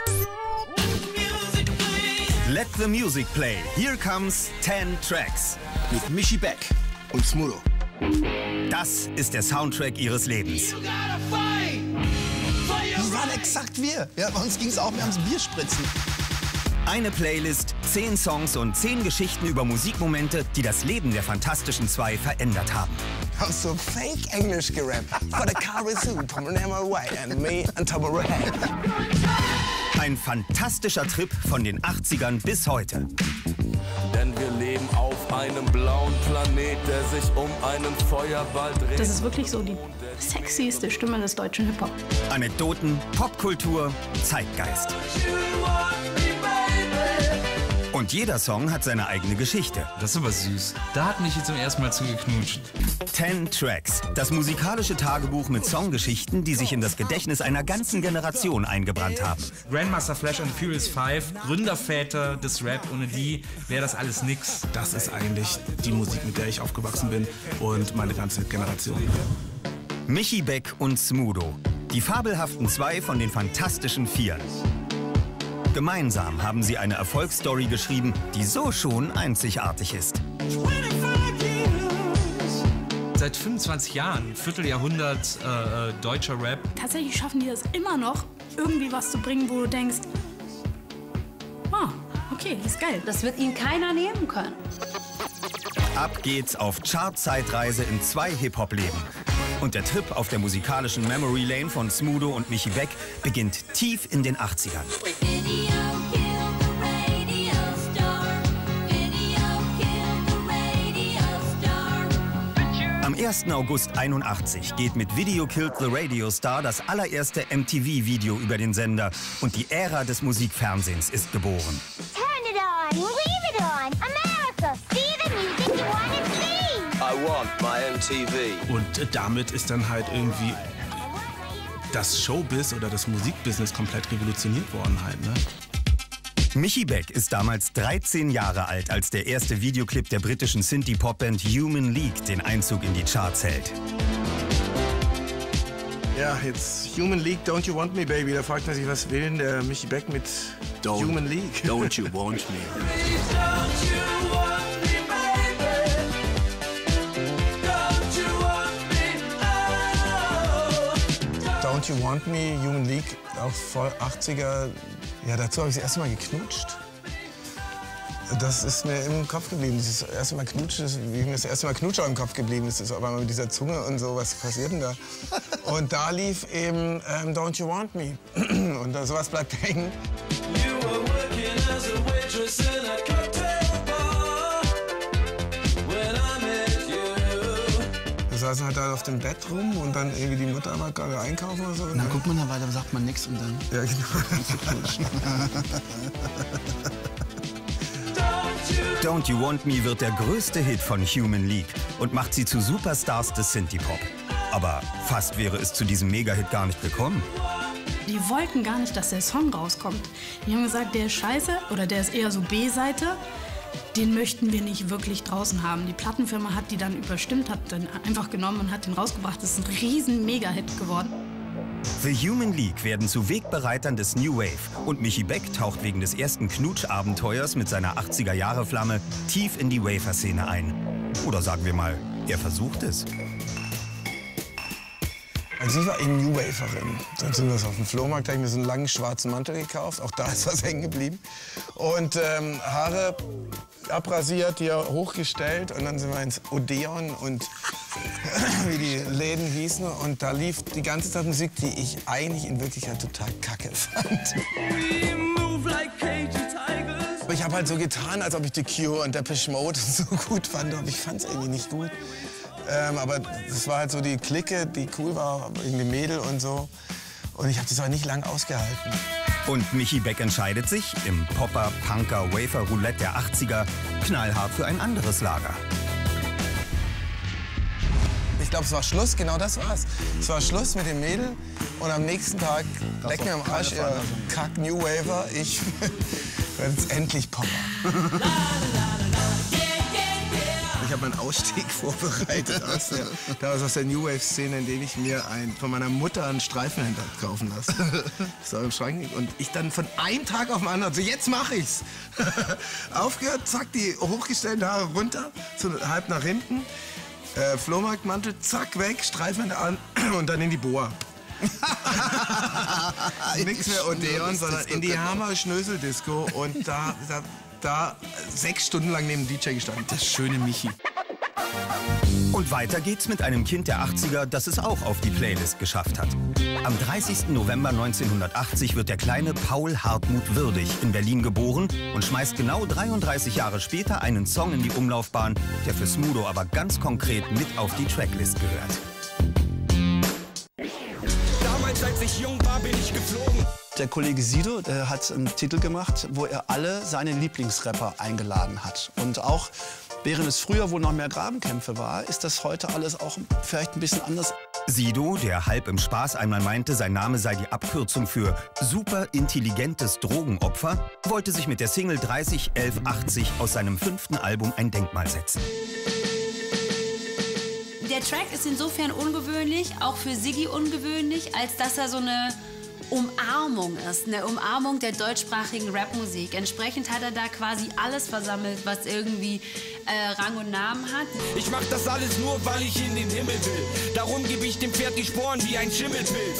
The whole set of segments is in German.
Let the music play. Here comes 10 Tracks. Mit Michi Beck und Smudo. Das ist der Soundtrack ihres Lebens. Die waren exakt wir. Ja, bei uns ging es auch mehr ums Bierspritzen. Eine Playlist, 10 Songs und 10 Geschichten über Musikmomente, die das Leben der Fantastischen Zwei verändert haben. Hast so fake Englisch gerappt. For the car is soup, white and me on top of her head. Ein fantastischer Trip von den 80ern bis heute. Denn wir leben auf einem blauen Planet, der sich um einen Feuerball dreht. Das ist wirklich so die sexieste Stimme des deutschen Hip-Hop. Anekdoten, Popkultur, Zeitgeist. Und jeder Song hat seine eigene Geschichte. Das ist aber süß. Da hat Michi zum ersten Mal zugeknutscht. 10 Tracks, das musikalische Tagebuch mit Songgeschichten, die sich in das Gedächtnis einer ganzen Generation eingebrannt haben. Grandmaster Flash and Furious 5, Gründerväter des Rap, ohne die wäre das alles nix. Das ist eigentlich die Musik, mit der ich aufgewachsen bin und meine ganze Generation. Michi Beck und Smudo, die fabelhaften Zwei von den Fantastischen Vieren. Gemeinsam haben sie eine Erfolgsstory geschrieben, die so schon einzigartig ist. Seit 25 Jahren, Vierteljahrhundert deutscher Rap. Tatsächlich schaffen die das immer noch, irgendwie was zu bringen, wo du denkst, ah, okay, das ist geil. Das wird ihnen keiner nehmen können. Ab geht's auf Chart-Zeitreise in 2 Hip-Hop-Leben. Und der Trip auf der musikalischen Memory Lane von Smudo und Michi Beck beginnt tief in den 80ern. Am 1. August 81 geht mit Video Killed the Radio Star das allererste MTV-Video über den Sender und die Ära des Musikfernsehens ist geboren. Turn it on, leave it on, America, see the music you want to see. I want my MTV. Und damit ist dann halt irgendwie das Showbiz oder das Musikbusiness komplett revolutioniert worden halt, ne? Michi Beck ist damals 13 Jahre alt, als der erste Videoclip der britischen Synthie-Pop-Band Human League den Einzug in die Charts hält. Ja, jetzt Human League, Don't You Want Me, Baby. Da fragt man sich, was will denn der Michi Beck mit Human League? Don't You Want Me. Don't You Want Me, Human League, auch voll 80er. Ja, dazu habe ich das erste Mal geknutscht. Das ist mir im Kopf geblieben. Das erste Mal knutschen, wie mir das erste Mal Knutscher im Kopf geblieben ist. Das ist aber mit dieser Zunge und so, was passiert denn da? Und da lief eben Don't You Want Me. Und sowas bleibt hängen. Wir saßen halt da auf dem Bett rum und dann irgendwie die Mutter war gerade einkaufen oder so. Und dann guckt man da weiter, sagt man nichts und dann... Ja, genau. Don't You Want Me wird der größte Hit von Human League und macht sie zu Superstars des Synthie-Pop. Aber fast wäre es zu diesem Mega-Hit gar nicht gekommen. Die wollten gar nicht, dass der Song rauskommt. Die haben gesagt, der ist scheiße oder der ist eher so B-Seite. Den möchten wir nicht wirklich draußen haben. Die Plattenfirma hat die dann überstimmt, hat dann einfach genommen und hat den rausgebracht. Das ist ein riesen Mega-Hit geworden. The Human League werden zu Wegbereitern des New Wave und Michi Beck taucht wegen des ersten Knutsch-Abenteuers mit seiner 80er-Jahre-Flamme tief in die Wafer-Szene ein. Oder sagen wir mal, er versucht es. Also ich war eben New Waferin. Dann sind wir auf dem Flohmarkt, habe ich mir so einen langen schwarzen Mantel gekauft. Auch da ist was hängen geblieben. Und Haare abrasiert, hier hochgestellt. Und dann sind wir ins Odeon und wie die Läden hießen. Und da lief die ganze Zeit Musik, die ich eigentlich in Wirklichkeit total kacke fand. Aber ich habe halt so getan, als ob ich The Cure und Depeche Mode so gut fand. Aber ich fand es irgendwie nicht gut. Aber das war halt so die Clique, die cool war, irgendwie Mädel und so. Und ich habe das auch nicht lang ausgehalten. Und Michi Beck entscheidet sich, im Popper, Punker, Wafer-Roulette der 80er, knallhart für ein anderes Lager. Ich glaube, es war Schluss, genau das war's. Es war Schluss mit dem Mädel und am nächsten Tag leck mir am Arsch, ihr Kack New Waver, ich werde jetzt endlich Popper. Ich habe einen Ausstieg vorbereitet aus der New Wave-Szene, in dem ich mir von meiner Mutter einen Streifenhändler kaufen lasse. So im Schrank. Und ich dann von einem Tag auf den anderen, so jetzt mache ich's. Aufgehört, zack, die hochgestellten Haare runter, so halb nach hinten. Flohmarktmantel, zack, weg, Streifenhändler an und dann in die Boa. Nichts mehr Odeon, sondern in die Hammer-Schnösel-Disco und da 6 Stunden lang neben dem DJ gestanden. Das schöne Michi. Und weiter geht's mit einem Kind der 80er, das es auch auf die Playlist geschafft hat. Am 30. November 1980 wird der kleine Paul Hartmut Würdig in Berlin geboren und schmeißt genau 33 Jahre später einen Song in die Umlaufbahn, der für Smudo aber ganz konkret mit auf die Tracklist gehört. Damals, als ich jung war, bin ich geflogen. Der Kollege Sido, der hat einen Titel gemacht, wo er alle seine Lieblingsrapper eingeladen hat. Und auch während es früher wohl noch mehr Grabenkämpfe war, ist das heute alles auch vielleicht ein bisschen anders. Sido, der halb im Spaß einmal meinte, sein Name sei die Abkürzung für super intelligentes Drogenopfer, wollte sich mit der Single 301180 aus seinem 5. Album ein Denkmal setzen. Der Track ist insofern ungewöhnlich, auch für Siggi ungewöhnlich, als dass er so eine Umarmung ist, eine Umarmung der deutschsprachigen Rapmusik. Entsprechend hat er da quasi alles versammelt, was irgendwie Rang und Namen hat. Ich mach das alles nur, weil ich in den Himmel will. Darum gebe ich dem Pferd die Sporen wie ein Schimmelpilz.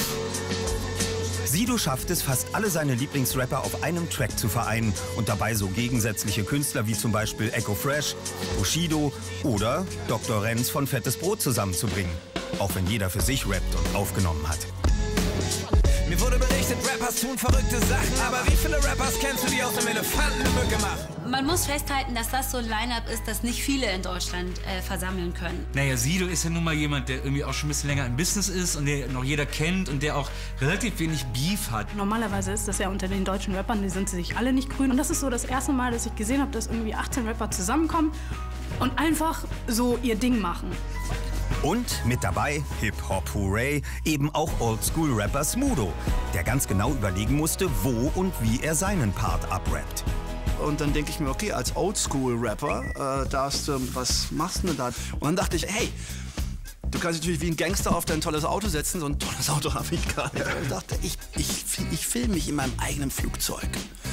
Sido schafft es, fast alle seine Lieblingsrapper auf einem Track zu vereinen und dabei so gegensätzliche Künstler wie zum Beispiel Echo Fresh, Bushido oder Dr. Renz von Fettes Brot zusammenzubringen. Auch wenn jeder für sich rappt und aufgenommen hat. Mir wurde berichtet, Rappers tun verrückte Sachen, aber wie viele Rappers kennst du, die aus dem Elefanten eine Mücke machen? Man muss festhalten, dass das so ein Line-Up ist, das nicht viele in Deutschland versammeln können. Naja, Sido ist ja nun mal jemand, der irgendwie auch schon ein bisschen länger im Business ist und der noch jeder kennt und der auch relativ wenig Beef hat. Normalerweise ist das ja unter den deutschen Rappern, die sind sich alle nicht grün. Und das ist so das erste Mal, dass ich gesehen habe, dass irgendwie 18 Rapper zusammenkommen und einfach so ihr Ding machen. Und mit dabei, Hip-Hop-Hooray, eben auch Oldschool-Rapper Smudo, der ganz genau überlegen musste, wo und wie er seinen Part abrappt. Und dann denke ich mir, okay, als Oldschool-Rapper, was machst du denn da? Und dann dachte ich, hey, du kannst natürlich wie ein Gangster auf dein tolles Auto setzen, so ein tolles Auto habe ich gar nicht. Und ich dachte, ich filme mich in meinem eigenen Flugzeug.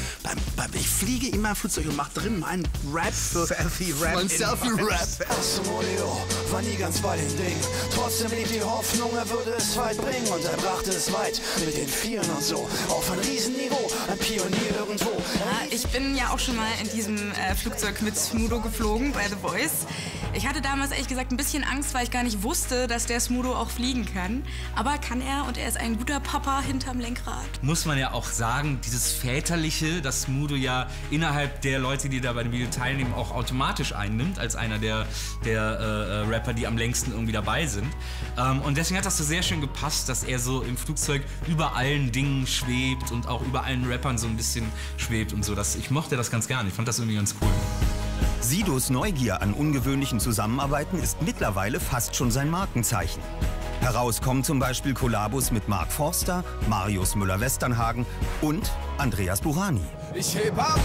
Ich fliege in meinem Flugzeug und mache drin meinen Rap für Selfie-Rap. mein Selfie-Rap. Asmodeo war nie ganz bei den Dingen. Trotzdem blieb die Hoffnung, er würde es weit bringen. Und er brachte es weit mit den Vieren und so. Auf ein Riesenniveau, ein Pionier irgendwo. Ja, ich bin ja auch schon mal in diesem Flugzeug mit Smudo geflogen bei The Voice. Ich hatte damals ehrlich gesagt ein bisschen Angst, weil ich gar nicht wusste, dass der Smudo auch fliegen kann. Aber kann er und er ist ein guter Papa hinterm Lenkrad. Muss man ja auch sagen, dieses Väterliche, das Smudo ja innerhalb der Leute, die da bei dem Video teilnehmen, auch automatisch einnimmt, als einer der Rapper, die am längsten irgendwie dabei sind. Und deswegen hat das so sehr schön gepasst, dass er so im Flugzeug über allen Dingen schwebt und auch über allen Rappern so ein bisschen schwebt und so. Ich mochte das ganz gerne, ich fand das irgendwie ganz cool. Sidos Neugier an ungewöhnlichen Zusammenarbeiten ist mittlerweile fast schon sein Markenzeichen. Heraus kommen zum Beispiel Kollabos mit Mark Forster, Marius Müller-Westernhagen und Andreas Burani. Ich heb ab,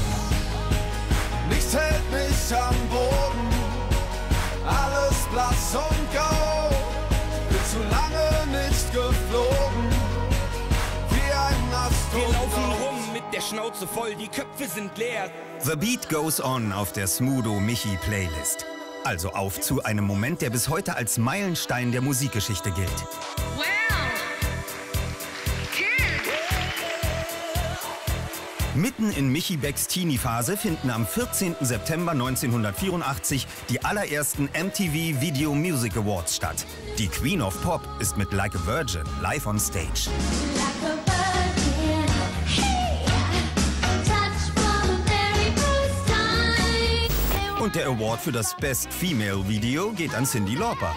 nichts hält mich am Boden, alles blass und grau, bin zu lange nicht geflogen, wie ein Astronaut. Wir laufen rum mit der Schnauze voll, die Köpfe sind leer. The Beat Goes On auf der Smudo-Michi-Playlist. Also auf zu einem Moment, der bis heute als Meilenstein der Musikgeschichte gilt. Wow! Mitten in Michi Becks Teenie-Phase finden am 14. September 1984 die allerersten MTV Video Music Awards statt. Die Queen of Pop ist mit Like a Virgin live on stage. Und der Award für das Best Female Video geht an Cyndi Lauper.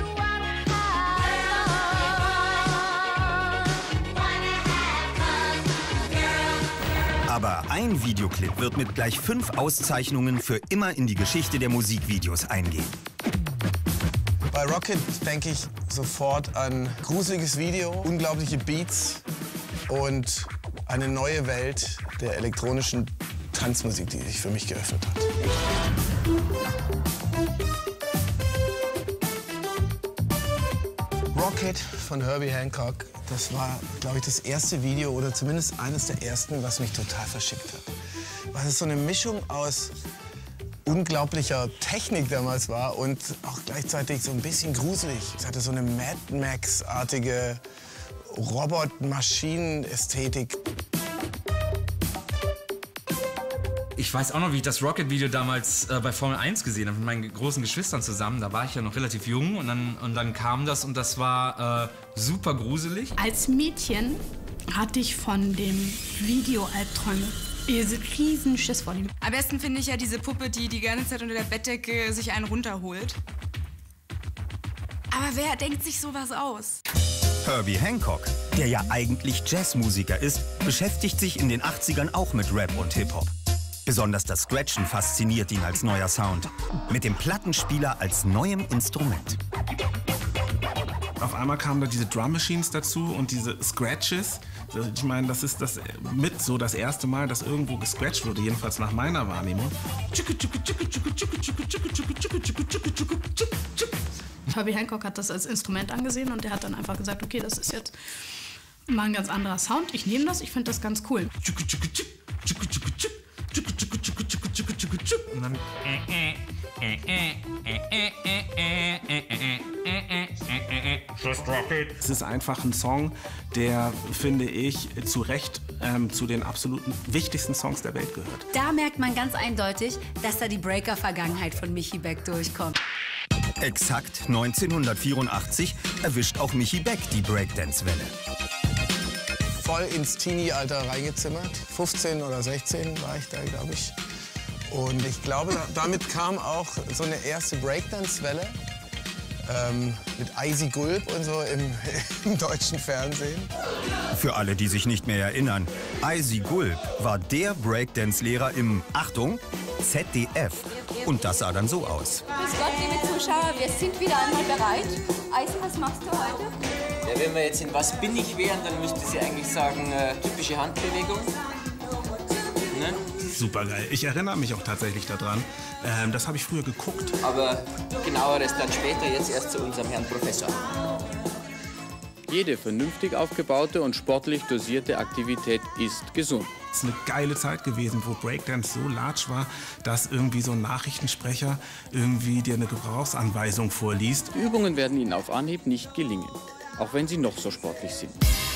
Aber ein Videoclip wird mit gleich 5 Auszeichnungen für immer in die Geschichte der Musikvideos eingehen. Bei Rocket denke ich sofort an gruseliges Video, unglaubliche Beats und eine neue Welt der elektronischen Tanzmusik, die sich für mich geöffnet hat. Rocket von Herbie Hancock, das war, glaube ich, das erste Video oder zumindest eines der ersten, was mich total verschickt hat. Weil es so eine Mischung aus unglaublicher Technik damals war und auch gleichzeitig so ein bisschen gruselig. Es hatte so eine Mad Max-artige Robot-Maschinen-Ästhetik. Ich weiß auch noch, wie ich das Rocket-Video damals bei Formel 1 gesehen habe, mit meinen großen Geschwistern zusammen. Da war ich ja noch relativ jung und dann kam das und das war super gruselig. Als Mädchen hatte ich von dem Video Albträume. Diese riesen Schiss vor ihm. Am besten finde ich ja diese Puppe, die die ganze Zeit unter der Bettdecke sich einen runterholt. Aber wer denkt sich sowas aus? Herbie Hancock, der ja eigentlich Jazzmusiker ist, beschäftigt sich in den 80ern auch mit Rap und Hip-Hop. Besonders das Scratchen fasziniert ihn als neuer Sound. Mit dem Plattenspieler als neuem Instrument. Auf einmal kamen da diese Drum Machines dazu und diese Scratches. Ich meine, das ist das mit so das erste Mal, dass irgendwo gescratcht wurde, jedenfalls nach meiner Wahrnehmung. Herbie Hancock hat das als Instrument angesehen und der hat dann einfach gesagt, okay, das ist jetzt mal ein ganz anderer Sound. Ich nehme das, ich finde das ganz cool. Und dann es ist einfach ein Song, der, finde ich, zu Recht zu den absoluten wichtigsten Songs der Welt gehört. Da merkt man ganz eindeutig, dass da die Breaker-Vergangenheit von Michi Beck durchkommt. Exakt 1984 erwischt auch Michi Beck die Breakdance-Welle. Voll ins Teenie-Alter reingezimmert. 15 oder 16 war ich da, glaube ich. Und ich glaube, damit kam auch so eine erste Breakdance-Welle mit Eisi Gulb und so im deutschen Fernsehen. Für alle, die sich nicht mehr erinnern, Eisi Gulb war der Breakdance-Lehrer im, Achtung, ZDF. Und das sah dann so aus. Grüß Gott, liebe Zuschauer, wir sind wieder einmal bereit. Eisi, was machst du heute? Ja, wenn wir jetzt in Was bin ich wären, dann müsste sie eigentlich sagen, typische Handbewegung. Ne? Super geil. Ich erinnere mich auch tatsächlich daran. Das habe ich früher geguckt. Aber genaueres dann später, jetzt erst zu unserem Herrn Professor. Jede vernünftig aufgebaute und sportlich dosierte Aktivität ist gesund. Es ist eine geile Zeit gewesen, wo Breakdance so large war, dass irgendwie so ein Nachrichtensprecher irgendwie dir eine Gebrauchsanweisung vorliest. Die Übungen werden Ihnen auf Anhieb nicht gelingen, auch wenn Sie noch so sportlich sind.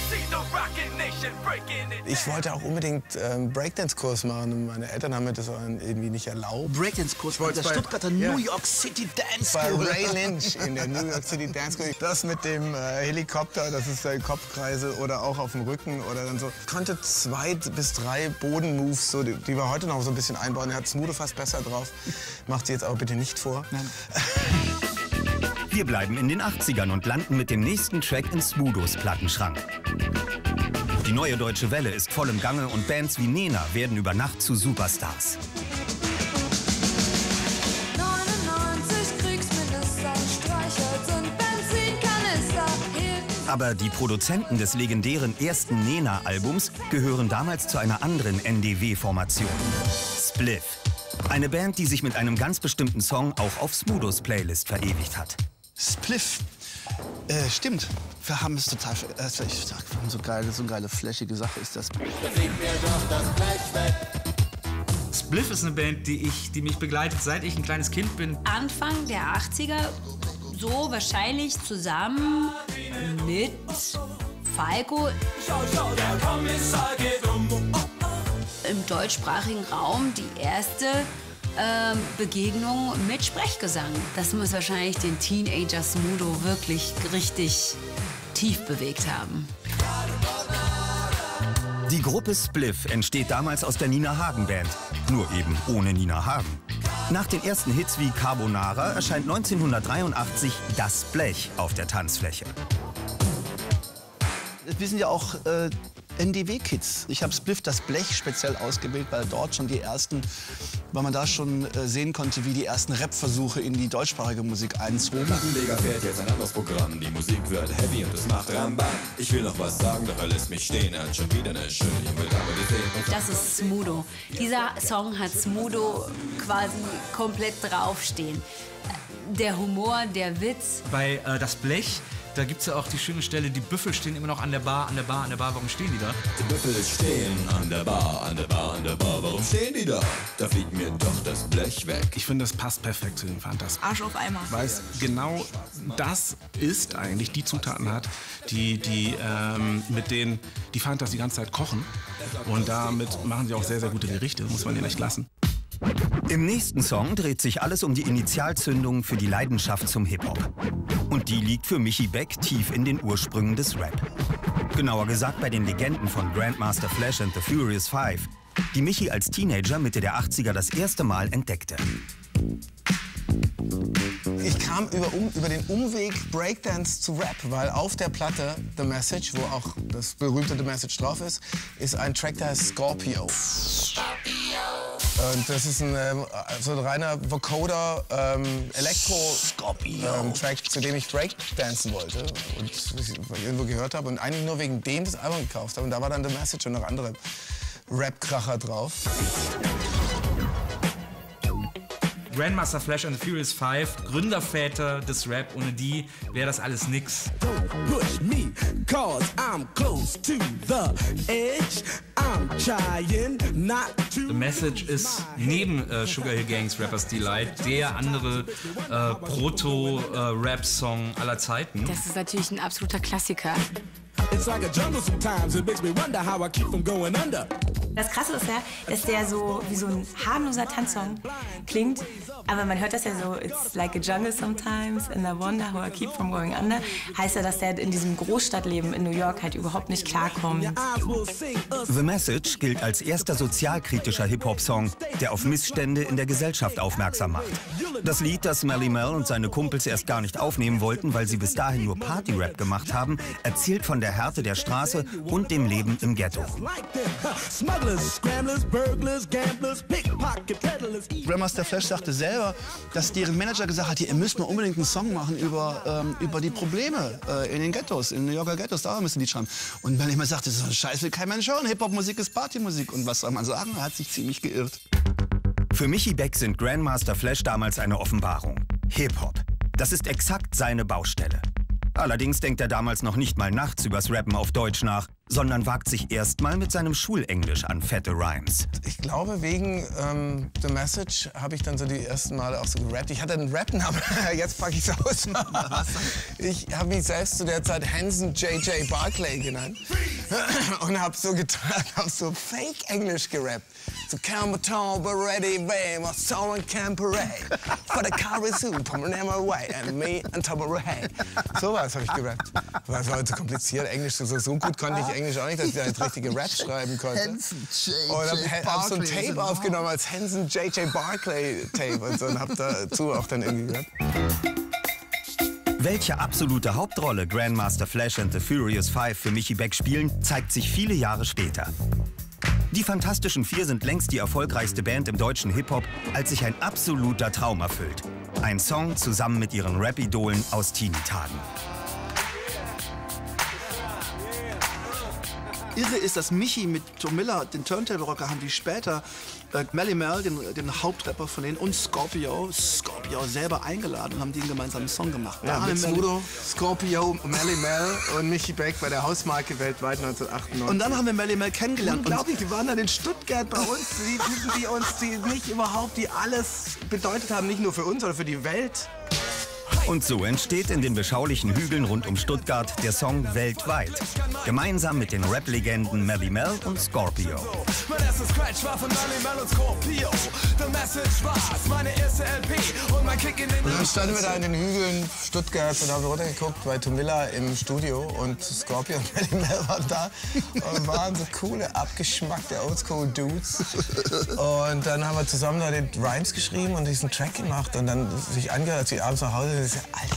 Ich wollte auch unbedingt Breakdance-Kurs machen und meine Eltern haben mir das irgendwie nicht erlaubt. Breakdance-Kurs bei der Stuttgarter New York City Dance Bei School. Ray Lynch in der New York City Dance School. Das mit dem Helikopter, das ist der Kopfkreisel oder auch auf dem Rücken oder dann so. Ich konnte 2 bis 3 Bodenmoves, so, die wir heute noch so ein bisschen einbauen. Er hat Smudo fast besser drauf. Macht sie jetzt aber bitte nicht vor. Nein. Wir bleiben in den 80ern und landen mit dem nächsten Track in Smudos Plattenschrank. Die neue deutsche Welle ist voll im Gange und Bands wie Nena werden über Nacht zu Superstars. 99 Kriegsminister, Streichholz und Benzinkanister. Aber die Produzenten des legendären ersten Nena-Albums gehören damals zu einer anderen NDW-Formation. Spliff. Eine Band, die sich mit einem ganz bestimmten Song auch auf Smudos Playlist verewigt hat. Spliff. Stimmt. Wir haben es total. Ich sag, so eine geile, flashige Sache ist das. Spliff ist eine Band, die mich begleitet, seit ich ein kleines Kind bin. Anfang der 80er, so wahrscheinlich zusammen mit Falco. Der Kommissar geht Im deutschsprachigen Raum die erste Begegnung mit Sprechgesang. Das muss wahrscheinlich den Teenager Smudo wirklich richtig tief bewegt haben. Die Gruppe Spliff entsteht damals aus der Nina Hagen Band, nur eben ohne Nina Hagen. Nach den ersten Hits wie Carbonara erscheint 1983 Das Blech auf der Tanzfläche. Wir sind ja auch NDW-Kids. Ich habe Spliff das Blech speziell ausgewählt, weil dort schon die ersten, weil man da schon sehen konnte, wie die ersten Rap-Versuche in die deutschsprachige Musik einzogen. Der Plattenleger fährt jetzt ein anderes Programm. Die Musik wird heavy und es macht Rambam. Ich will noch was sagen, doch er lässt mich stehen. Er hat schon wieder eine schöne junge Dame gesehen. Das ist Smudo. Dieser Song hat Smudo quasi komplett draufstehen. Der Humor, der Witz. Bei Das Blech Da gibt es ja auch die schöne Stelle, die Büffel stehen immer noch an der Bar. Warum stehen die da? Die Büffel stehen an der Bar, warum stehen die da? Da fliegt mir doch das Blech weg. Ich finde, das passt perfekt zu den Fantas. Arsch auf Eimer. Weil es genau das ist eigentlich, die Zutaten hat, mit denen die Fantas die ganze Zeit kochen. Und damit machen sie auch sehr, sehr gute Gerichte, muss man ihnen echt lassen. Im nächsten Song dreht sich alles um die Initialzündung für die Leidenschaft zum Hip-Hop. Und die liegt für Michi Beck tief in den Ursprüngen des Rap. Genauer gesagt bei den Legenden von Grandmaster Flash and the Furious Five, die Michi als Teenager Mitte der 80er das erste Mal entdeckte. Ich kam über den Umweg Breakdance zu Rap, weil auf der Platte The Message, wo auch das berühmte The Message drauf ist ein Track, der heißt Scorpio. Und das ist so ein reiner Vocoder Elektro-Track, zu dem ich Breakdancen wollte und ich irgendwo gehört habe und eigentlich nur wegen dem das Album gekauft habe. Und da war dann The Message und noch andere Rap-Kracher drauf. Grandmaster Flash and the Furious Five, Gründerväter des Rap, ohne die wäre das alles nix. Push me, cause I'm close to the edge. I'm trying not to. The Message ist neben Sugar Hill Gang's Rapper's Delight der andere Proto-Rap-Song aller Zeiten. Das ist natürlich ein absoluter Klassiker. It's like a jungle sometimes, it makes me wonder how I keep from going under. Das Krasse ist ja, dass der so wie so ein harmloser Tanzsong klingt, aber man hört das ja so, it's like a jungle sometimes and I wonder how I keep from going under. Heißt ja, dass der in diesem Großstadtleben in New York halt überhaupt nicht klarkommt. The Message gilt als erster sozialkritischer Hip-Hop-Song, der auf Missstände in der Gesellschaft aufmerksam macht. Das Lied, das Melle Mel und seine Kumpels erst gar nicht aufnehmen wollten, weil sie bis dahin nur Party-Rap gemacht haben, erzählt von der Härte der Straße und dem Leben im Ghetto. Grandmaster Flash sagte selber, dass deren Manager gesagt hat, ihr müsst mal unbedingt einen Song machen über die Probleme in den Ghettos, in den New Yorker Ghettos, da müssen die schreiben. Und wenn ich mal sagte, so ein Scheiß will kein Mensch hören, Hip-Hop-Musik ist Partymusik. Und was soll man sagen, er hat sich ziemlich geirrt. Für Michi Beck sind Grandmaster Flash damals eine Offenbarung. Hip-Hop. Das ist exakt seine Baustelle. Allerdings denkt er damals noch nicht mal nachts übers Rappen auf Deutsch nach, sondern wagt sich erstmal mit seinem Schulenglisch an fette Rhymes. Ich glaube, wegen The Message habe ich dann so die ersten Male auch so gerappt. Ich hatte einen Rap-Namen, jetzt packe ich es aus. Ich habe mich selbst zu der Zeit Hanson J.J. Barclay genannt und habe so getan, habe so Fake-Englisch gerappt. So Camberton, but ready, babe, my soul and Camperay. For the car is soon, come away, and me and Tabaray. So was habe ich gerappt. Das war zu kompliziert, Englisch, so gut konnte ich Englisch auch nicht, dass ich da jetzt richtige Rap schreiben konnte. Und hab so ein Tape aufgenommen als Hanson J.J. Barclay Tape und so und hab dazu auch dann irgendwie gerappt. Welche absolute Hauptrolle Grandmaster Flash and the Furious Five für Michi Beck spielen, zeigt sich viele Jahre später. Die Fantastischen Vier sind längst die erfolgreichste Band im deutschen Hip-Hop, als sich ein absoluter Traum erfüllt. Ein Song zusammen mit ihren Rap-Idolen aus Teenie-Tagen. Irre ist, dass Michi mit Tom Miller, den Turntable-Rocker, haben die später Melle Mel, den Hauptrapper von denen, und Scorpio selber eingeladen und haben die einen gemeinsamen Song gemacht. Ja, mit Smudo, Scorpio, Melle Mel und Michi Beck bei der Hausmarke weltweit 1998. Und dann haben wir Melle Mel kennengelernt. Unglaublich, die waren dann in Stuttgart bei uns, die nicht überhaupt, die alles bedeutet haben, nicht nur für uns, sondern für die Welt. Und so entsteht in den beschaulichen Hügeln rund um Stuttgart der Song Weltweit. Gemeinsam mit den Rap-Legenden Melle Mel und Scorpio. Mein erster Scratch war von Melle Mel und Scorpio. The Message war meine erste LP und mein Kick in den... Und dann standen wir da in den Hügeln Stuttgart und haben runtergeguckt bei Tom Miller im Studio und Scorpio und Melle Mel waren da und waren so coole, abgeschmackte Oldschool-Dudes. Und dann haben wir zusammen da den Rhymes geschrieben und diesen Track gemacht und dann sich angehört, als wir abends nach Hause sind. Alter,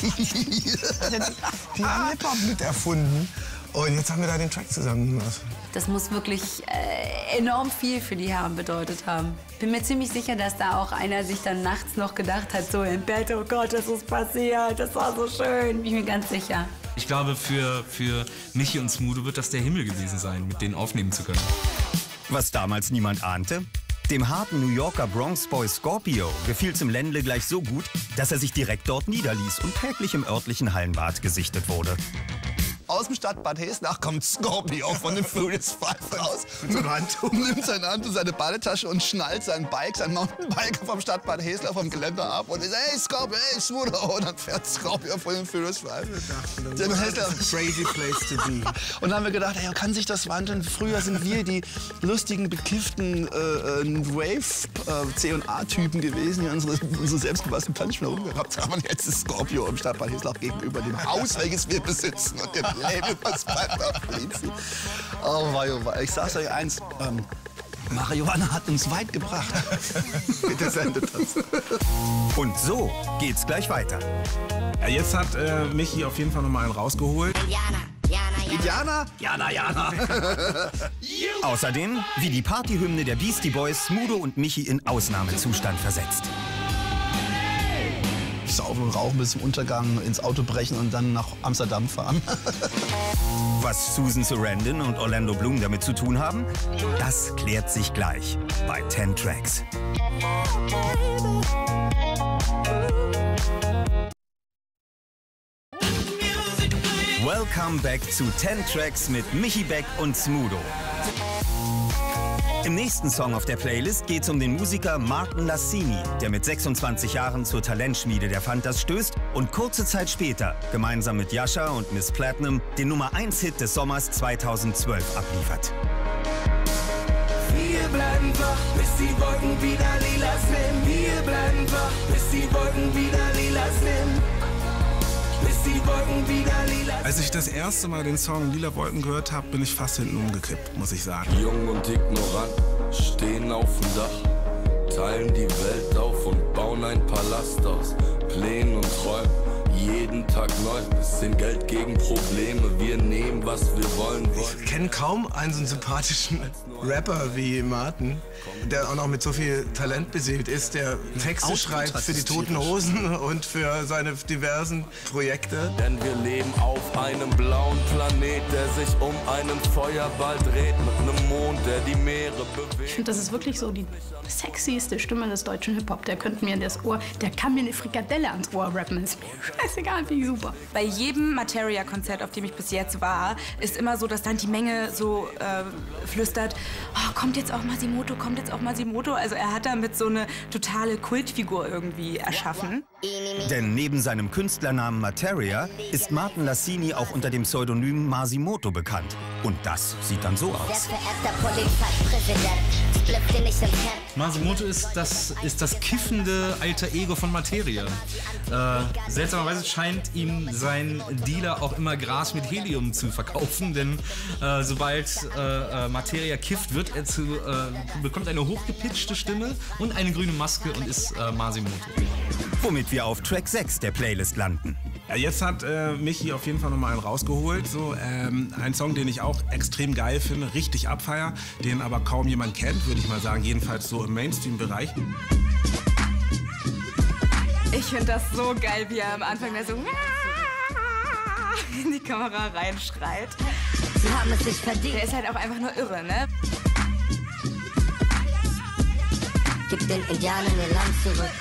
die haben Hip-Hop mit erfunden. Und jetzt haben wir da den Track zusammen gemacht. Das muss wirklich enorm viel für die Herren bedeutet haben. Bin mir ziemlich sicher, dass da auch einer sich dann nachts noch gedacht hat, so im Bett, oh Gott, das ist passiert, das war so schön. Bin ich mir ganz sicher. Ich glaube, für Michi und Smudo wird das der Himmel gewesen sein, mit denen aufnehmen zu können. Was damals niemand ahnte: Dem harten New Yorker Bronx-Boy Scorpio gefiel's im Ländle gleich so gut, dass er sich direkt dort niederließ und täglich im örtlichen Hallenbad gesichtet wurde. Aus dem Stadtbad Heslach kommt Scorpio von dem Furious 5 raus und nimmt seine Hand und seine Badetasche und schnallt sein Bike, sein Mountainbike vom Stadtbad Heslach vom Geländer ab und sagt, hey Scorpio, hey Smudo, und dann fährt Scorpio von dem Furious 5. Crazy place to be. Und dann haben wir gedacht, ey, kann sich das wandeln? Früher sind wir die lustigen, bekifften Wave-C&A-Typen gewesen, die unsere selbstgebastelten Planschmeln rumgehabt haben. Jetzt ist Scorpio im Stadtbad Heslach gegenüber dem Haus, welches wir besitzen. Und dem Label, was bleibt auf Blitzi. Oh wei. Ich sag's euch eins, Marihuana hat uns weit gebracht. Bitte sendet das. Und so geht's gleich weiter. Ja, jetzt hat Michi auf jeden Fall noch mal einen rausgeholt. Indianer? Jana. Außerdem, wie die Partyhymne der Beastie Boys, Smudo und Michi in Ausnahmezustand versetzt. Saufen und rauchen bis zum Untergang, ins Auto brechen und dann nach Amsterdam fahren. Was Susan Sarandon und Orlando Bloom damit zu tun haben, das klärt sich gleich bei 10 Tracks. Welcome back zu 10 Tracks mit Michi Beck und Smudo. Im nächsten Song auf der Playlist geht es um den Musiker Martin Lassini, der mit 26 Jahren zur Talentschmiede der Fantas stößt und kurze Zeit später gemeinsam mit Yasha und Miss Platinum den Nummer-1-Hit des Sommers 2012 abliefert. Wir bleiben wach, bis die Wolken wieder lila sind. Wir bleiben wach, bis die Wolken wieder lila sind. Bis die Wolken wieder lila sind. Als ich das erste Mal den Song Lila Wolken gehört habe, bin ich fast hinten umgekippt, muss ich sagen. Jung und ignorant, stehen auf dem Dach, teilen die Welt auf und bauen ein Palast aus Plänen und Träumen. Jeden Tag neu, es sind Geld gegen Probleme, wir nehmen, was wir wollen. Ich kenne kaum einen so einen sympathischen Rapper wie Martin, der auch noch mit so viel Talent beseelt ist, der Texte schreibt für die Toten Hosen und für seine diversen Projekte. Denn wir leben auf einem blauen Planet, der sich um einen Feuerball dreht, mit einem Mond, der die Meere bewegt. Ich finde, das ist wirklich so die sexieste Stimme des deutschen Hip-Hop. Der könnte mir in das Ohr, der kann mir eine Frikadelle ans Ohr rappen. Ist mir scheißegal, wie super. Bei jedem Materia-Konzert, auf dem ich bis jetzt war, ist immer so, dass dann die Menge so flüstert, oh, kommt jetzt auch Masimoto, kommt jetzt auch Masimoto. Also er hat damit so eine totale Kultfigur irgendwie erschaffen. Denn neben seinem Künstlernamen Materia ist Martin Lassini auch unter dem Pseudonym Masimoto bekannt. Und das sieht dann so aus. Masimoto ist das kiffende alter Ego von Materia. Seltsamerweise scheint ihm sein Dealer auch immer Gras mit Helium zu verkaufen, denn sobald Materia kifft, bekommt eine hochgepitchte Stimme und eine grüne Maske und ist Masimoto. Womit wir auf Track 6 der Playlist landen. Ja, jetzt hat Michi auf jeden Fall noch mal einen rausgeholt. So, ein Song, den ich auch extrem geil finde, richtig abfeier, den aber kaum jemand kennt, würde ich mal sagen, jedenfalls so im Mainstream-Bereich. Ich finde das so geil, wie er am Anfang da so in die Kamera reinschreit. Sie haben es sich verdient. Der ist halt auch einfach nur irre, ne? Gib den Indianern ihr Land zurück.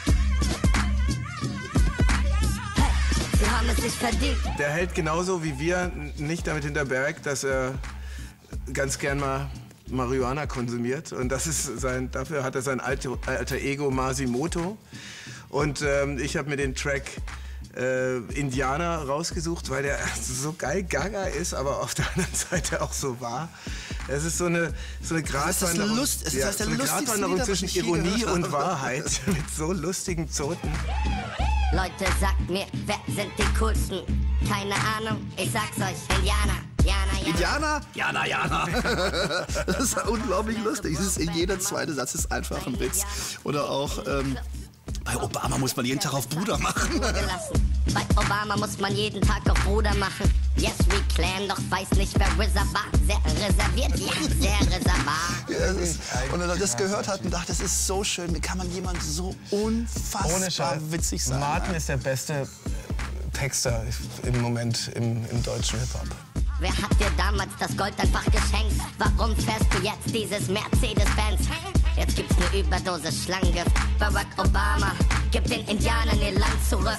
Sie haben es sich verdient. Der hält genauso wie wir nicht damit hinter Berg, dass er ganz gern mal Marihuana konsumiert. Und das ist dafür hat er sein alter Ego Masimoto. Und ich habe mir den Track Indianer rausgesucht, weil der so geil gaga ist, aber auf der anderen Seite auch so wahr. Es ist so eine Gratwanderung, zwischen Ironie und Wahrheit mit so lustigen Zoten. Leute, sagt mir, wer sind die coolsten? Keine Ahnung, ich sag's euch, Indianer. Jana. Das ist unglaublich lustig. Das ist jeder zweite Satz ist einfach ein Witz. Oder auch bei Obama muss man jeden Tag auf Bruder machen. Bei Obama muss man jeden Tag auf Bruder machen. Yes, we claim, doch weiß nicht, wer RZA war. Sehr reserviert, ja, sehr reservat. Ja, und wenn er das gehört hat und dachte, das ist so schön, wie kann man jemand so unfassbar witzig sein? Martin ist der beste Texter im Moment im deutschen Hip-Hop. Wer hat dir damals das Gold einfach geschenkt? Warum fährst du jetzt dieses Mercedes-Benz? Jetzt gibt's eine Überdosis Schlangengift. Barack Obama gibt den Indianern ihr Land zurück.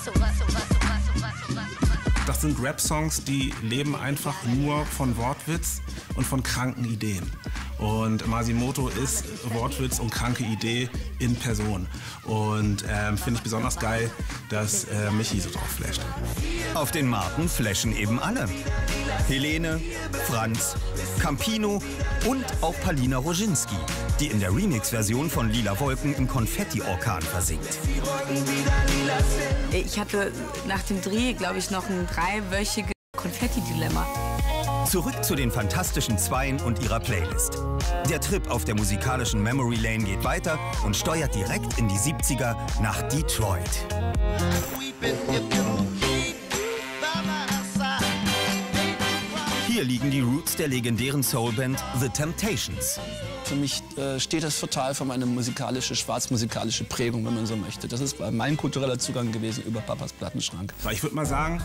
Das sind Rap-Songs, die leben einfach nur von Wortwitz und von kranken Ideen. Und Masimoto ist Wortwitz und kranke Idee in Person. Und finde ich besonders geil, dass Michi so drauf flasht. Auf den Marken flashen eben alle. Helene, Franz, Campino und auch Palina Roginski, die in der Remix-Version von Lila Wolken im Konfetti-Orkan versinkt. Ich hatte nach dem Dreh, glaube ich, noch ein 3-wöchiges Konfetti-Dilemma. Zurück zu den Fantastischen Zweien und ihrer Playlist. Der Trip auf der musikalischen Memory Lane geht weiter und steuert direkt in die 70er nach Detroit. Hier liegen die Roots der legendären Soulband The Temptations. Für mich steht das total für meine schwarzmusikalische Prägung, wenn man so möchte. Das ist mein kultureller Zugang gewesen über Papas Plattenschrank. Ich würde mal sagen,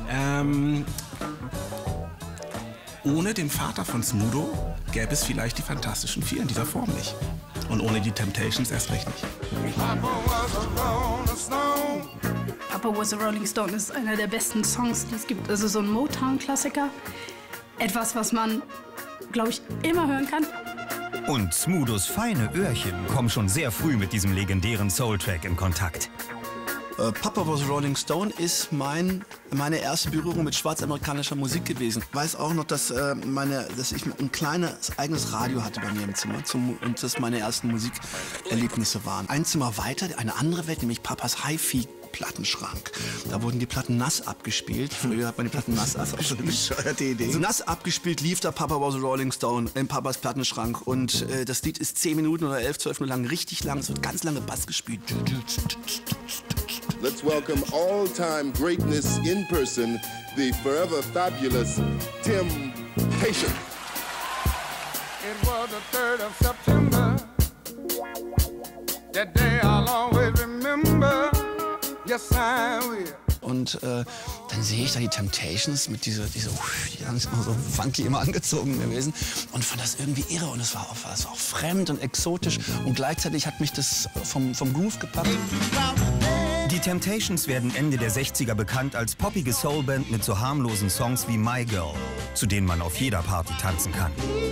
ohne den Vater von Smudo gäbe es vielleicht die Fantastischen Vier in dieser Form nicht. Und ohne die Temptations erst recht nicht. Papa Was a Rolling Stone ist einer der besten Songs, die es gibt. Also so ein Motown-Klassiker. Etwas, was man, glaube ich, immer hören kann. Und Smudos feine Öhrchen kommen schon sehr früh mit diesem legendären Soul-Track in Kontakt. Papa Was a Rolling Stone ist meine erste Berührung mit schwarzamerikanischer Musik gewesen. Ich weiß auch noch, dass ich ein kleines eigenes Radio hatte bei mir im Zimmer und das meine ersten Musikerlebnisse waren. Ein Zimmer weiter, eine andere Welt, nämlich Papas Hi-Fi-Plattenschrank. Da wurden die Platten nass abgespielt. Früher hat man die Platten nass abgespielt. Eine bescheuerte Idee. So nass abgespielt lief da Papa Was a Rolling Stone in Papas Plattenschrank. Und das Lied ist 10 Minuten oder 11, 12 Minuten lang, richtig lang. Es wird ganz lange Bass gespielt. Let's welcome all-time greatness in person, the forever fabulous Temptation. It was the 3rd of September. That day I'll always remember. Yes, I will. Und dann sehe ich da die Temptations mit die haben sich immer so funky immer angezogen gewesen und fand das irgendwie irre und es war auch fremd und exotisch und gleichzeitig hat mich das vom Groove gepackt. Die Temptations werden Ende der 60er bekannt als poppige Soulband mit so harmlosen Songs wie My Girl, zu denen man auf jeder Party tanzen kann.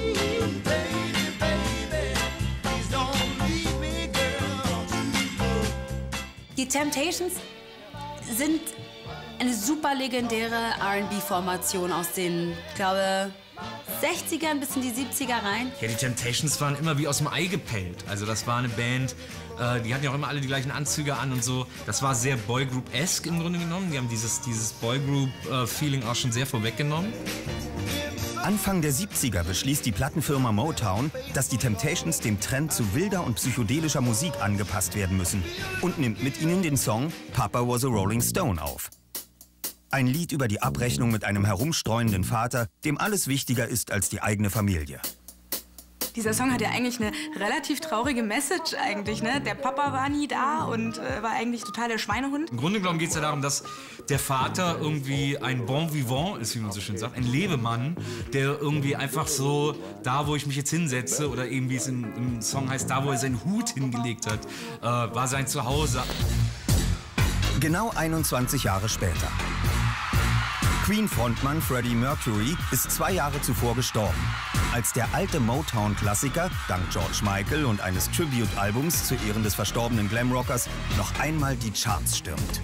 Die Temptations sind eine super legendäre R&B-Formation aus den, glaube 60ern bis in die 70er rein. Ja, die Temptations waren immer wie aus dem Ei gepellt. Also das war eine Band, die hatten ja auch immer alle die gleichen Anzüge an und so. Das war sehr Boygroup-esque im Grunde genommen. Die haben dieses Boygroup-Feeling auch schon sehr vorweggenommen. Anfang der 70er beschließt die Plattenfirma Motown, dass die Temptations dem Trend zu wilder und psychedelischer Musik angepasst werden müssen und nimmt mit ihnen den Song Papa Was a Rolling Stone auf. Ein Lied über die Abrechnung mit einem herumstreuenden Vater, dem alles wichtiger ist als die eigene Familie. Dieser Song hat ja eigentlich eine relativ traurige Message eigentlich, ne? Der Papa war nie da und war eigentlich total der Schweinehund. Im Grunde genommen geht es ja darum, dass der Vater irgendwie ein Bon Vivant ist, wie man so schön sagt, ein Lebemann, der irgendwie einfach so, da wo ich mich jetzt hinsetze oder eben wie es im Song heißt, da wo er seinen Hut hingelegt hat, war sein Zuhause. Genau 21 Jahre später. Queen-Frontmann Freddie Mercury ist 2 Jahre zuvor gestorben, als der alte Motown-Klassiker dank George Michael und eines Tribute-Albums zu Ehren des verstorbenen Glamrockers noch einmal die Charts stürmt.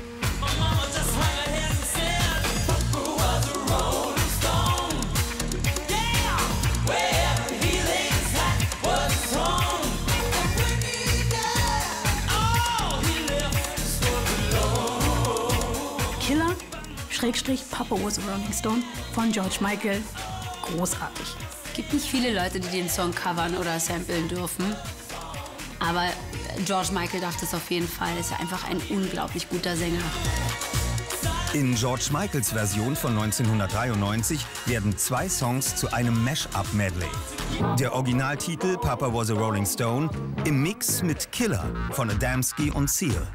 Papa Was a Rolling Stone von George Michael. Großartig. Es gibt nicht viele Leute, die den Song covern oder samplen dürfen. Aber George Michael darf das auf jeden Fall. Er ist ja einfach ein unglaublich guter Sänger. In George Michaels Version von 1993 werden 2 Songs zu einem Mash-up-Medley. Der Originaltitel Papa Was a Rolling Stone im Mix mit Killer von Adamski und Seal.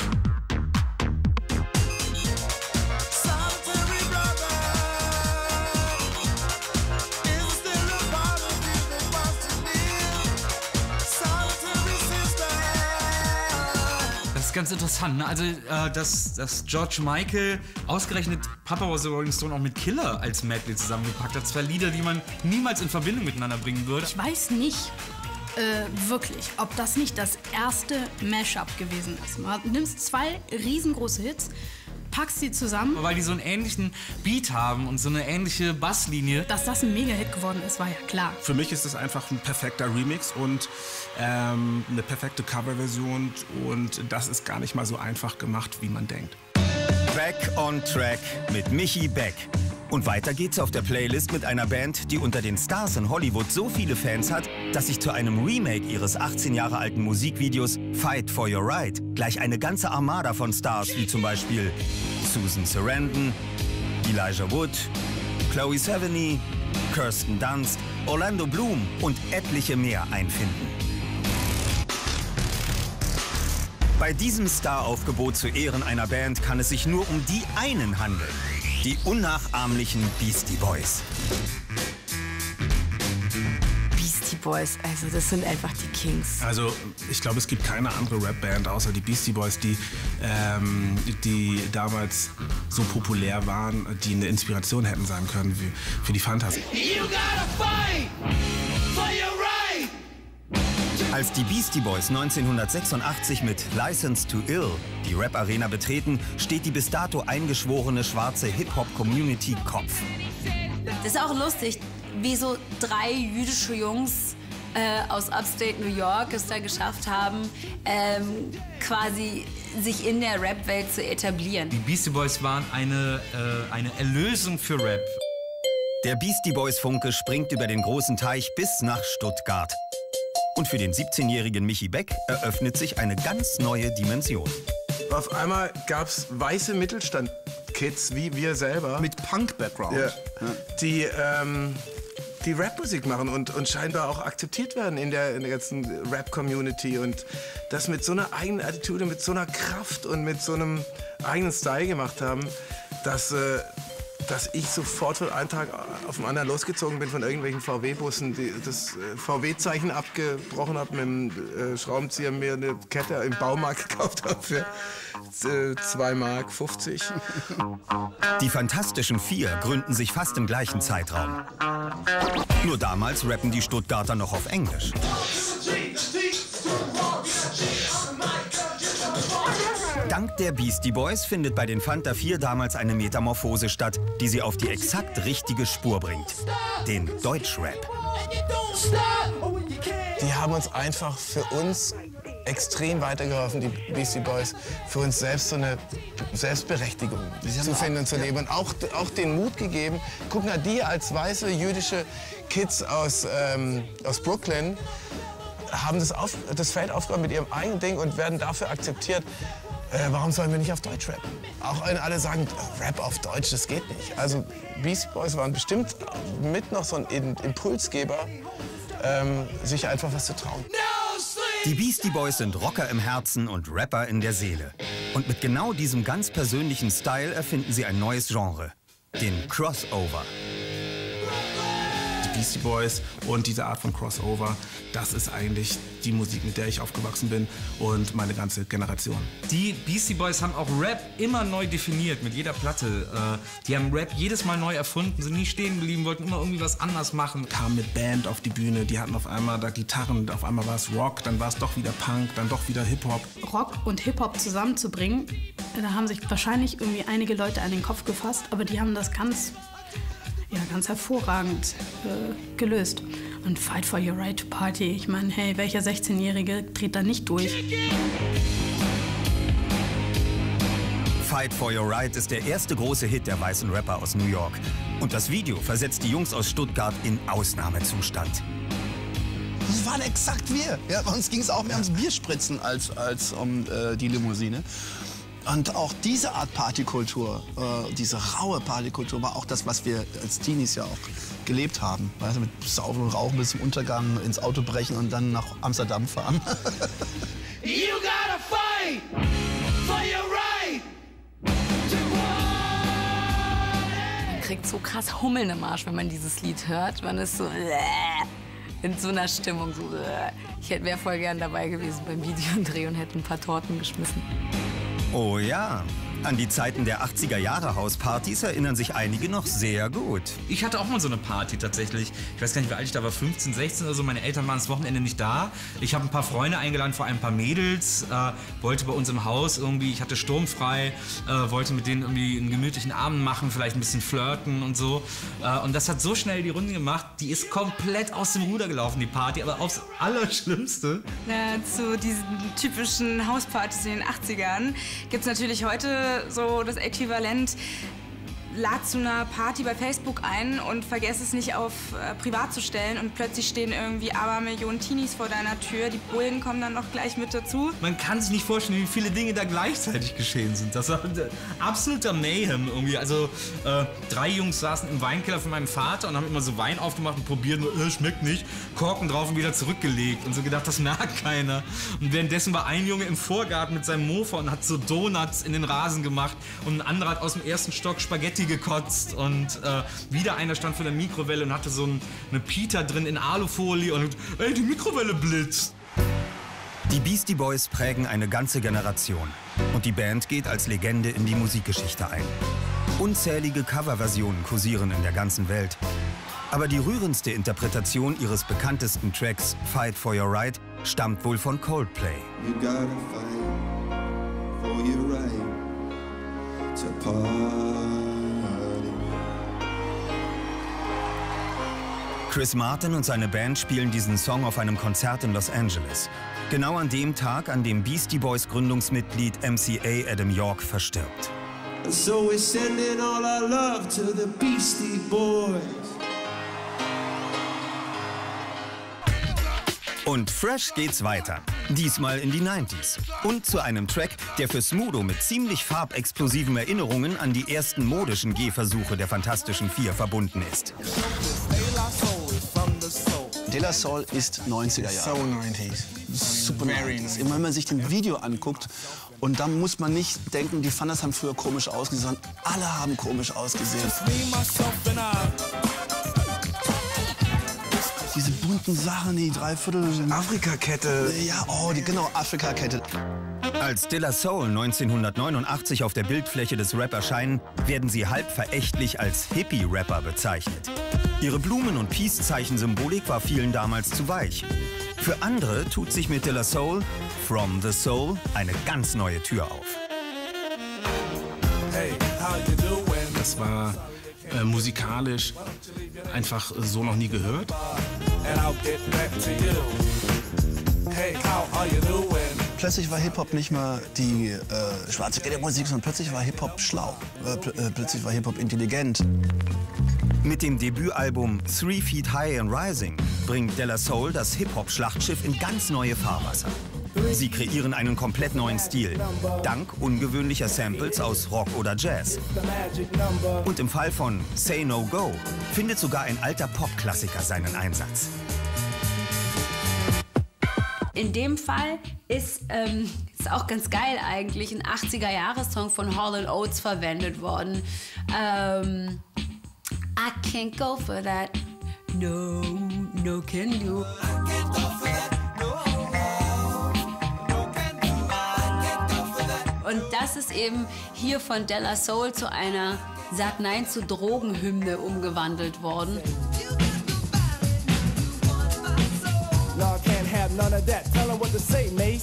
ist ganz interessant, ne? Also, dass George Michael ausgerechnet Papa Was a Rolling Stone auch mit Killer als Medley zusammengepackt hat. 2 Lieder, die man niemals in Verbindung miteinander bringen würde. Ich weiß nicht wirklich, ob das nicht das erste Mashup gewesen ist. Du nimmst 2 riesengroße Hits, packst sie zusammen. Weil die so einen ähnlichen Beat haben und so eine ähnliche Basslinie. Dass das ein Mega-Hit geworden ist, war ja klar. Für mich ist es einfach ein perfekter Remix und eine perfekte Coverversion. Und das ist gar nicht mal so einfach gemacht, wie man denkt. Back on Track mit Michi Beck. Und weiter geht's auf der Playlist mit einer Band, die unter den Stars in Hollywood so viele Fans hat, dass sich zu einem Remake ihres 18 Jahre alten Musikvideos Fight for Your Right gleich eine ganze Armada von Stars wie zum Beispiel Susan Sarandon, Elijah Wood, Chloe Sevigny, Kirsten Dunst, Orlando Bloom und etliche mehr einfinden. Bei diesem Staraufgebot zu Ehren einer Band kann es sich nur um die einen handeln. Die unnachahmlichen Beastie Boys. Beastie Boys, also das sind einfach die Kings. Also ich glaube, es gibt keine andere Rap-Band außer die Beastie Boys, die damals so populär waren, die eine Inspiration hätten sein können für die Fantas. Als die Beastie Boys 1986 mit License to Ill die Rap-Arena betreten, steht die bis dato eingeschworene schwarze Hip-Hop-Community Kopf. Das ist auch lustig, wie so 3 jüdische Jungs aus Upstate New York es da geschafft haben, quasi sich in der Rap-Welt zu etablieren. Die Beastie Boys waren eine Erlösung für Rap. Der Beastie Boys-Funke springt über den großen Teich bis nach Stuttgart. Und für den 17-jährigen Michi Beck eröffnet sich eine ganz neue Dimension. Auf einmal gab es weiße Mittelstand-Kids, wie wir selber. Mit Punk-Background. Ja, die Rap-Musik machen und scheinbar auch akzeptiert werden in der ganzen Rap-Community. Und das mit so einer eigenen Attitude, mit so einer Kraft und mit so einem eigenen Style gemacht haben, dass ich sofort von einem Tag auf den anderen losgezogen bin von irgendwelchen VW-Bussen, die das VW-Zeichen abgebrochen habe, mit dem Schraubenzieher mir eine Kette im Baumarkt gekauft habe für 2,50 Mark. Die Fantastischen Vier gründen sich fast im gleichen Zeitraum. Nur damals rappen die Stuttgarter noch auf Englisch. Dank der Beastie Boys findet bei den Fanta 4 damals eine Metamorphose statt, die sie auf die exakt richtige Spur bringt. Den Deutschrap. Die haben uns einfach für uns extrem weitergeholfen, die Beastie Boys, für uns selbst so eine Selbstberechtigung zu finden und zu leben. Und auch den Mut gegeben, guck mal, die als weiße jüdische Kids aus Brooklyn haben das Feld aufgeräumt mit ihrem eigenen Ding und werden dafür akzeptiert. Warum sollen wir nicht auf Deutsch rappen? Auch wenn alle sagen, Rap auf Deutsch, das geht nicht. Also Beastie Boys waren bestimmt mit noch so ein Impulsgeber, sich einfach was zu trauen. Die Beastie Boys sind Rocker im Herzen und Rapper in der Seele. Und mit genau diesem ganz persönlichen Style erfinden sie ein neues Genre, den Crossover. Die Beastie Boys und diese Art von Crossover, das ist eigentlich die Musik, mit der ich aufgewachsen bin und meine ganze Generation. Die Beastie Boys haben auch Rap immer neu definiert mit jeder Platte. Die haben Rap jedes Mal neu erfunden, sind nie stehen geblieben, wollten immer irgendwie was anders machen. Kamen mit Band auf die Bühne, die hatten auf einmal da Gitarren, auf einmal war es Rock, dann war es doch wieder Punk, dann doch wieder Hip-Hop. Rock und Hip-Hop zusammenzubringen, da haben sich wahrscheinlich irgendwie einige Leute an den Kopf gefasst, aber die haben das ganz hervorragend gelöst. Und Fight for Your Right to Party, ich meine, hey, welcher 16-Jährige dreht da nicht durch? Fight for Your Right ist der erste große Hit der weißen Rapper aus New York. Und das Video versetzt die Jungs aus Stuttgart in Ausnahmezustand. Das waren exakt wir. Ja, bei uns ging es auch mehr ums Bierspritzen als um die Limousine. Und auch diese Art Partykultur, diese raue Partykultur war auch das, was wir als Teenies ja auch gelebt haben. Weißt du, mit Saufen und Rauchen bis zum Untergang, ins Auto brechen und dann nach Amsterdam fahren. You gotta fight for your right. Man kriegt so krass Hummeln im Arsch, wenn man dieses Lied hört. Man ist so... in so einer Stimmung. So, ich wäre voll gern dabei gewesen beim Videodreh und hätte ein paar Torten geschmissen. Oh ja, an die Zeiten der 80er-Jahre-Hauspartys erinnern sich einige noch sehr gut. Ich hatte auch mal so eine Party tatsächlich. Ich weiß gar nicht, wie alt ich da war, 15, 16 oder so. Meine Eltern waren das Wochenende nicht da. Ich habe ein paar Freunde eingeladen, vor allem ein paar Mädels. Wollte bei uns im Haus irgendwie, ich hatte sturmfrei, wollte mit denen irgendwie einen gemütlichen Abend machen, vielleicht ein bisschen flirten und so. Und das hat so schnell die Runde gemacht, die ist komplett aus dem Ruder gelaufen, die Party, aber aufs Allerschlimmste. Zu diesen typischen Hauspartys in den 80ern gibt es natürlich heute so das Äquivalent. Lad zu einer Party bei Facebook ein und vergess es nicht auf privat zu stellen und plötzlich stehen irgendwie Abermillionen Teenies vor deiner Tür. Die Bullen kommen dann noch gleich mit dazu. Man kann sich nicht vorstellen, wie viele Dinge da gleichzeitig geschehen sind. Das war absoluter Mayhem irgendwie. Also 3 Jungs saßen im Weinkeller von meinem Vater und haben immer so Wein aufgemacht und probiert, schmeckt nicht, Korken drauf und wieder zurückgelegt und so gedacht, das merkt keiner. Und währenddessen war ein Junge im Vorgarten mit seinem Mofa und hat so Donuts in den Rasen gemacht und ein anderer hat aus dem ersten Stock Spaghetti gekotzt und wieder einer stand vor der Mikrowelle und hatte so eine Pita drin in Alufolie und ey, die Mikrowelle blitzt. Die Beastie Boys prägen eine ganze Generation und die Band geht als Legende in die Musikgeschichte ein. Unzählige Coverversionen kursieren in der ganzen Welt. Aber die rührendste Interpretation ihres bekanntesten Tracks, Fight for Your Right, stammt wohl von Coldplay. You gotta fight for your right to party. Chris Martin und seine Band spielen diesen Song auf einem Konzert in Los Angeles. Genau an dem Tag, an dem Beastie Boys Gründungsmitglied MCA Adam York verstirbt. So we're sending all our love to the Beastie Boys. Und fresh geht's weiter. Diesmal in die 90s. Und zu einem Track, der für Smudo mit ziemlich farbexplosiven Erinnerungen an die ersten modischen Gehversuche der Fantastischen Vier verbunden ist. De La Soul ist 90er Jahre. So 90s. Super 90s. Immer wenn man sich den Video anguckt, und dann muss man nicht denken, die Fantas haben früher komisch ausgesehen, sondern alle haben komisch ausgesehen. Diese bunten Sachen, die Dreiviertel... Afrika-Kette. Ja, genau, Afrika-Kette. Als De La Soul 1989 auf der Bildfläche des Rap erscheinen, werden sie halb verächtlich als Hippie-Rapper bezeichnet. Ihre Blumen- und Peace-Zeichen-Symbolik war vielen damals zu weich. Für andere tut sich mit De La Soul, From the Soul, eine ganz neue Tür auf. Das war musikalisch einfach so noch nie gehört. Plötzlich war Hip-Hop nicht mehr die schwarze Musik, sondern plötzlich war Hip-Hop schlau. Plötzlich war Hip-Hop intelligent. Mit dem Debütalbum 3 Feet High and Rising bringt De La Soul das Hip-Hop-Schlachtschiff in ganz neue Fahrwasser. Sie kreieren einen komplett neuen Stil, dank ungewöhnlicher Samples aus Rock oder Jazz. Und im Fall von Say No Go findet sogar ein alter Pop-Klassiker seinen Einsatz. In dem Fall ist auch ganz geil eigentlich ein 80er-Jahres-Song von Hall & Oates verwendet worden. I can't go for that, no, no can do. Und das ist eben hier von De La Soul zu einer Sag Nein zu Drogenhymne umgewandelt worden. No, I can't have none of that. Tell her what to say, Mace.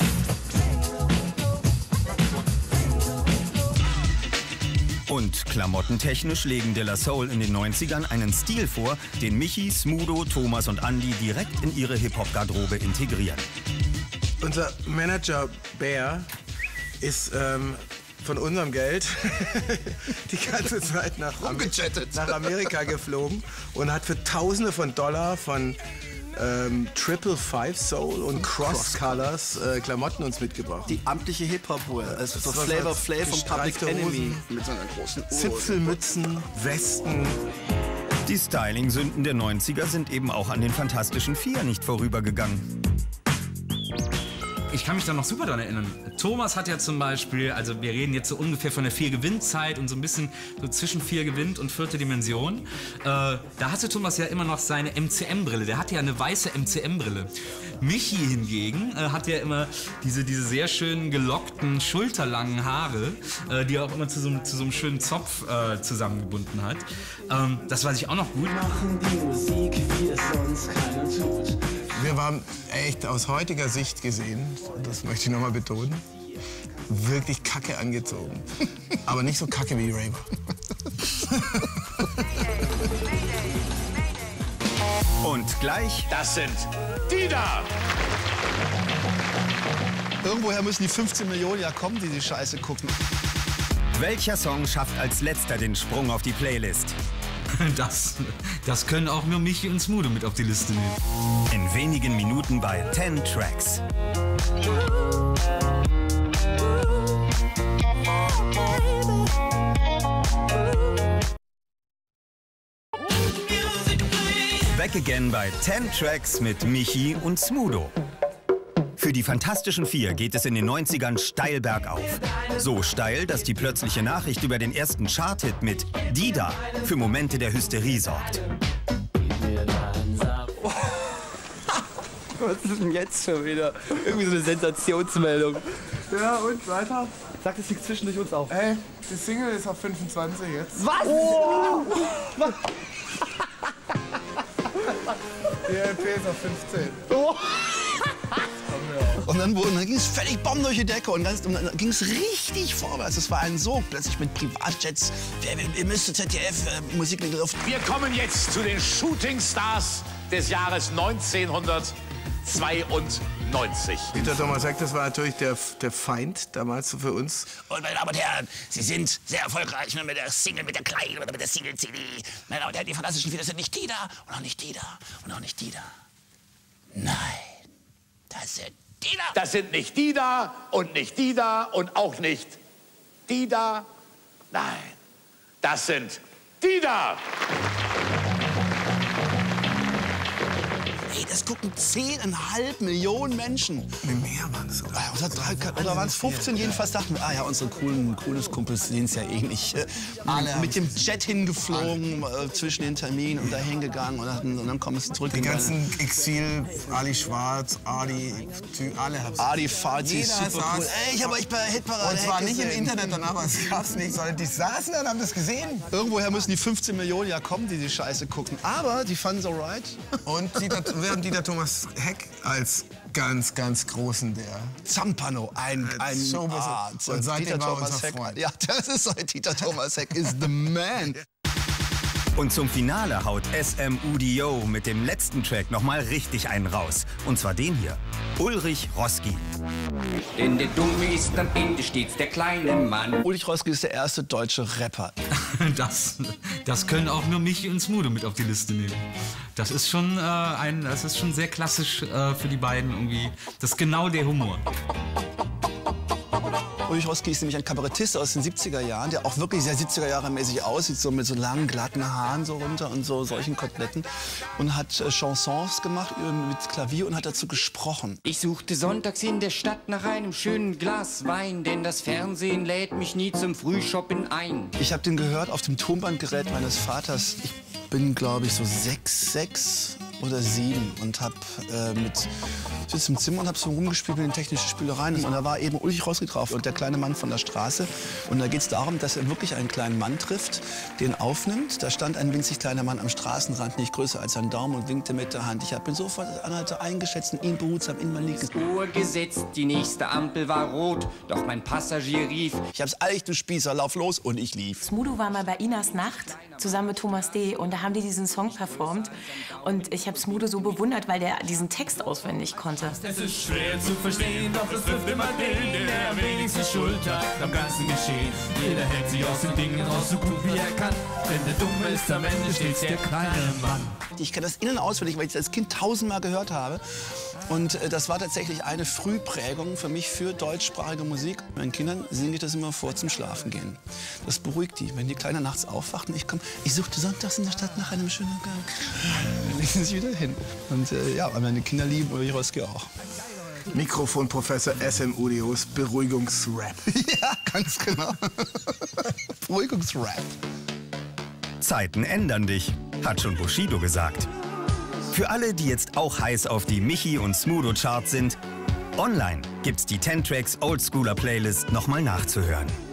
Und klamottentechnisch legen De La Soul in den 90ern einen Stil vor, den Michi, Smudo, Thomas und Andy direkt in ihre Hip-Hop-Garderobe integrieren. Unser Manager Bear ist von unserem Geld die ganze Zeit nach Amerika geflogen und hat für Tausende von Dollar von Triple Five Soul und Cross Colors Klamotten uns mitgebracht. Die amtliche Hip-Hop-Wear. Also so Flavor Flav von Public Enemy mit seiner großen Uhr. Zipfelmützen, Westen. Die Styling-Sünden der 90er sind eben auch an den Fantastischen Vier nicht vorübergegangen. Ich kann mich da noch super dran erinnern. Thomas hat ja zum Beispiel, also wir reden jetzt so ungefähr von der Vier-Gewinnt-Zeit und so ein bisschen so zwischen Vier gewinnt und Vierte Dimension. Da hatte Thomas ja immer noch seine MCM-Brille. Der hatte ja eine weiße MCM-Brille. Michi hingegen hat ja immer diese sehr schönen gelockten, schulterlangen Haare, die er auch immer zu so einem schönen Zopf zusammengebunden hat. Das weiß ich auch noch gut. Machen die Musik, wie es sonst keiner tut. Wir waren echt aus heutiger Sicht gesehen, das möchte ich nochmal betonen, wirklich kacke angezogen. Aber nicht so kacke wie Raver. Und gleich... Das sind die da! Irgendwoher müssen die 15 Millionen ja kommen, die die Scheiße gucken. Welcher Song schafft als letzter den Sprung auf die Playlist? Das können auch nur Michi und Smudo mit auf die Liste nehmen. In wenigen Minuten bei 10 Tracks. Back again bei 10 Tracks mit Michi und Smudo. Für die Fantastischen Vier geht es in den 90ern steil bergauf. So steil, dass die plötzliche Nachricht über den ersten Charthit mit Dida für Momente der Hysterie sorgt. Was ist denn jetzt schon wieder? Irgendwie so eine Sensationsmeldung. Ja, und weiter? Sag, das liegt zwischendurch uns auf. Ey, die Single ist auf 25 jetzt. Was? Oh! Die LP ist auf 15. Oh. Und dann ging es völlig Bomben durch die Decke und dann ging es richtig vorwärts. Es war ein Sog, plötzlich mit Privatjets. Ihr müsst ZDF Musik mit drauf. Wir kommen jetzt zu den Shooting Stars des Jahres 1992. Dieter Thomas Heck, das war natürlich der Feind damals für uns. Und meine Damen und Herren, Sie sind sehr erfolgreich mit der Single, mit der kleinen oder mit der Single-CD. Meine Damen und Herren, die Fantastischen Vier, das sind nicht die da und auch nicht die da und auch nicht die da. Nein, das sind die da. Das sind nicht die da und nicht die da und auch nicht die da. Nein, das sind die da. Hey, das gucken 10,5 Millionen Menschen. Mehr waren es. Oder waren es 15? Jedenfalls dachten wir, ja, unsere coolen Kumpels sehen es ja eh nicht. Alle mit dem Jet hingeflogen zwischen den Terminen und da hingegangen und dann kommen sie zurück. Die ganzen Exil, Ali Schwarz, Adi, alle haben es. Adi Fazzi, super cool. Ey, ich habe euch bei Hitparade. Und zwar nicht im Internet danach, aber es gab's nicht, sondern die saßen da und haben das gesehen. Irgendwoher müssen die 15 Millionen ja kommen, die die Scheiße gucken. Aber die fanden es alright. Und während Dieter Thomas Heck als ganz, ganz großen der Zampano, ein Showbusiness. Und seitdem war unser Freund. Ja, das ist so, Dieter Thomas Heck is the man. Und zum Finale haut SMUDO mit dem letzten Track nochmal richtig einen raus. Und zwar den hier. Ulrich Roski. Denn der Dumme ist am Ende stets der kleine Mann. Ulrich Roski ist der erste deutsche Rapper. Das können auch nur Michi und Smudo mit auf die Liste nehmen. Das ist schon sehr klassisch für die beiden irgendwie. Das ist genau der Humor. Ulrich Roski ist nämlich ein Kabarettist aus den 70er Jahren, der auch wirklich sehr 70er-Jahre-mäßig aussieht, so mit so langen, glatten Haaren so runter und so solchen Koteletten. Und hat Chansons gemacht mit Klavier und hat dazu gesprochen. Ich suchte sonntags in der Stadt nach einem schönen Glas Wein, denn das Fernsehen lädt mich nie zum Frühshoppen ein. Ich habe den gehört auf dem Tonbandgerät meines Vaters. Ich bin, glaube ich, so 6 oder 7 und sitze im Zimmer und habe so rumgespielt mit den technischen Spielereien. Und da war eben Ulrich Roski drauf und der kleine Mann von der Straße. Und da geht es darum, dass er wirklich einen kleinen Mann trifft, den aufnimmt. Da stand ein winzig kleiner Mann am Straßenrand, nicht größer als ein Daumen, und winkte mit der Hand. Ich habe ihn sofort eingeschätzt und ihn behutsam in mein Lied Uhr gesetzt, die nächste Ampel war rot, doch mein Passagier rief. Ich hab's eilig, du Spießer, lauf los, und ich lief. Smudo war mal bei Inas Nacht zusammen mit Thomas D. und da haben die diesen Song performt. Und ich habe Smudo so bewundert, weil der diesen Text auswendig konnte. Es ist schwer zu verstehen, doch es trifft immer den, der am wenigsten Schuld hat am ganzen Geschehen. Jeder hält sich aus den Dingen raus, so gut wie er kann. Denn der Dumme ist am Ende stets der kleine Mann. Ich kenne das in- und auswendig, weil ich das als Kind 1000-mal gehört habe. Und das war tatsächlich eine Frühprägung für mich für deutschsprachige Musik. Meinen Kindern singe ich das immer vor zum Schlafengehen. Das beruhigt die. Wenn die Kleine nachts aufwacht und ich suchte sonntags in der Stadt nach einem schönen Gang, dann legen sie sich wieder hin. Und ja, meine Kinder lieben Ulrich Roski auch. Mikrofonprofessor SM Udios Beruhigungsrap. Ja, ganz genau. Beruhigungsrap. Zeiten ändern dich, hat schon Bushido gesagt. Für alle, die jetzt auch heiß auf die Michi und Smudo-Charts sind, online gibt's die 10 Tracks Oldschooler Playlist nochmal nachzuhören.